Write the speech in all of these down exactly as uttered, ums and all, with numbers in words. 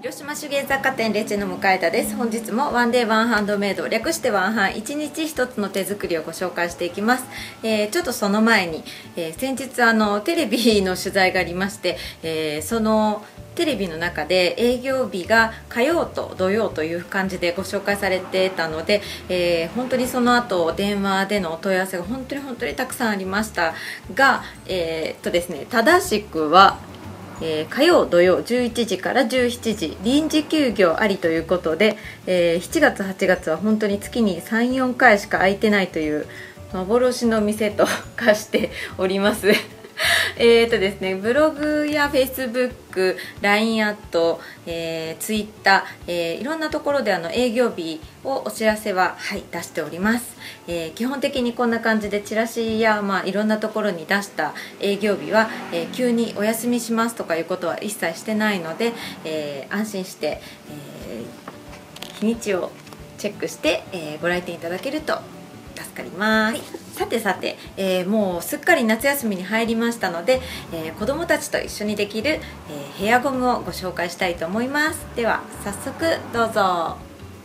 広島手芸雑貨店レチェの向田です。本日もワンデーワンハンドメイド、略してワンハン、一日一つの手作りをご紹介していきます。えー、ちょっとその前に、えー、先日あのテレビの取材がありまして、えー、そのテレビの中で営業日が火曜と土曜という感じでご紹介されてたので、えー、本当にその後電話でのお問い合わせが本当に本当にたくさんありましたが、えー、っとですね正しくはえー、火曜土曜じゅういちじからじゅうしちじ臨時休業ありということで、えー、しちがつはちがつは本当に月にさん、よんかいしか空いてないという幻の店と化しておりますえーとですねブログやフェイスブック、ライン アット、えー、ツイッター、えー、いろんなところであの営業日をお知らせは、はい、出しております。えー、基本的にこんな感じでチラシや、まあ、いろんなところに出した営業日は、えー、急にお休みしますとかいうことは一切してないので、えー、安心して、えー、日にちをチェックして、えー、ご来店いただけると助かります。はい、さてさて、えー、もうすっかり夏休みに入りましたので、えー、子どもたちと一緒にできる、えー、ヘアゴムをご紹介したいと思います。では早速どうぞ。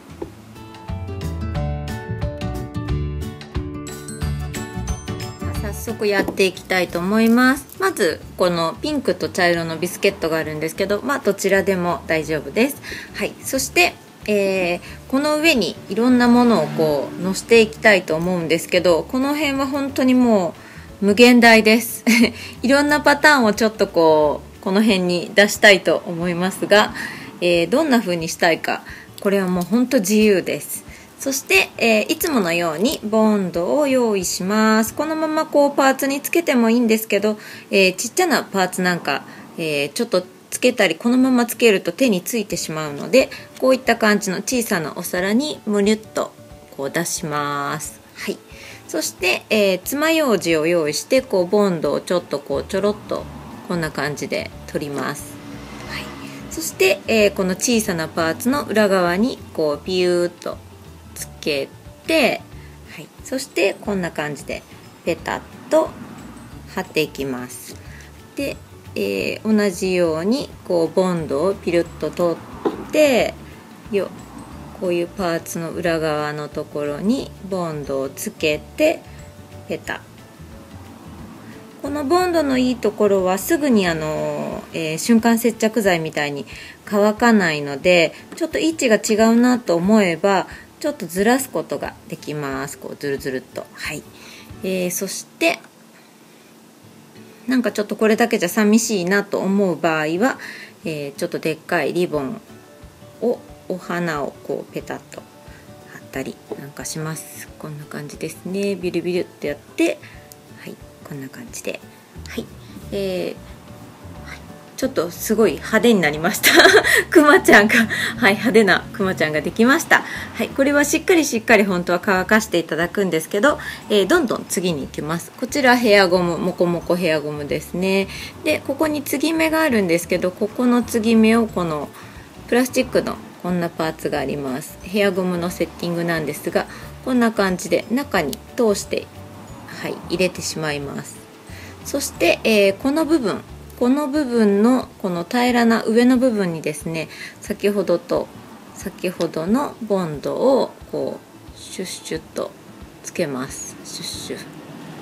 早速やっていきたいと思います。まずこのピンクと茶色のビスケットがあるんですけど、まあどちらでも大丈夫です。はい、そしてえー、この上にいろんなものをこう乗せていきたいと思うんですけど、この辺は本当にもう無限大ですいろんなパターンをちょっとこうこの辺に出したいと思いますが、えー、どんな風にしたいかこれはもう本当自由です。そして、えー、いつものようにボンドを用意します。このままこうパーツにつけてもいいんですけど、えー、ちっちゃなパーツなんか、えー、ちょっとつけたりこのままつけると手についてしまうので、こういった感じの小さなお皿にむにゅっとこう出します。はい、そして、えー、爪楊枝を用意してこうボンドをちょっとこうちょろっとこんな感じで取ります。はい、そして、えー、この小さなパーツの裏側にこうピューッとつけて、はい、そしてこんな感じでペタッと貼っていきます。でえー、同じようにこうボンドをピルッと取ってよこういうパーツの裏側のところにボンドをつけてペタ。このボンドのいいところはすぐにあの、えー、瞬間接着剤みたいに乾かないので、ちょっと位置が違うなと思えばちょっとずらすことができます。こうズルズルっと。はい、えー、そしてなんかちょっとこれだけじゃ寂しいなと思う場合は、えー、ちょっとでっかいリボンをお花をこうペタッと貼ったりなんかします。こんな感じですね。ビルビルってやって、はい、こんな感じで、はい、えーちょっとすごい派手になりましたくまちゃんが、はい、派手なくまちゃんができました。はい、これはしっかりしっかり本当は乾かしていただくんですけど、えー、どんどん次に行きます。こちらヘアゴム、もこもこヘアゴムですね。でここに継ぎ目があるんですけど、ここの継ぎ目をこのプラスチックのこんなパーツがあります。ヘアゴムのセッティングなんですが、こんな感じで中に通して、はい、入れてしまいます。そして、えー、この部分この部分のこの平らな上の部分にですね、先ほどと先ほどのボンドをこうシュッシュッとつけます。シュッシュ、はい、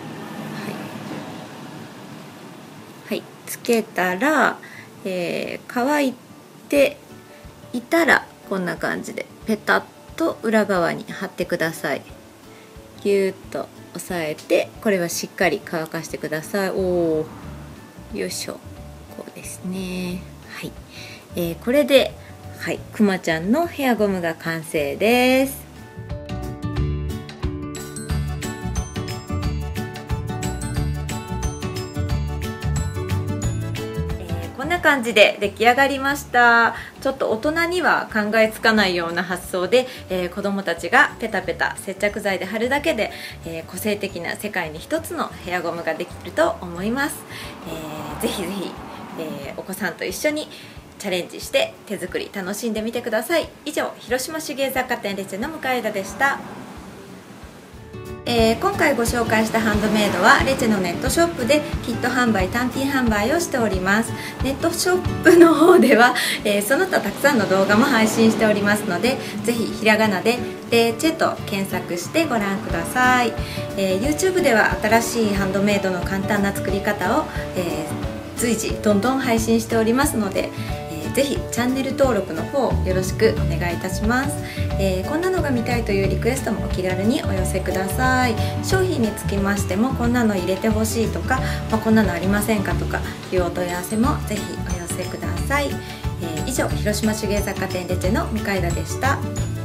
はい、つけたら、えー、乾いていたらこんな感じでペタッと裏側に貼ってください。ギューッと押さえて、これはしっかり乾かしてください。おー、よいしょ、こうですね。はい、えー、これで、はい、くまちゃんのヘアゴムが完成です。こんな感じで出来上がりました。ちょっと大人には考えつかないような発想で、えー、子どもたちがペタペタ接着剤で貼るだけで、えー、個性的な世界に一つのヘアゴムができると思います。えー、ぜひぜひ、えー、お子さんと一緒にチャレンジして手作り楽しんでみてください。以上、広島手芸雑貨店レチェの向田でした。 えー、今回ご紹介したハンドメイドはレチェのネットショップでキット販売単品販売をしております。ネットショップの方では、えー、その他たくさんの動画も配信しておりますので、ぜひひらがなでレチェと検索してご覧ください。えー、YouTube では新しいハンドメイドの簡単な作り方を、えー、随時どんどん配信しておりますので、ぜひチャンネル登録の方よろしくお願いいたします。えー、こんなのが見たいというリクエストもお気軽にお寄せください。商品につきましてもこんなの入れてほしいとか、まあ、こんなのありませんかとかいうお問い合わせもぜひお寄せください。えー、以上、広島手芸雑貨店レチェの向田でした。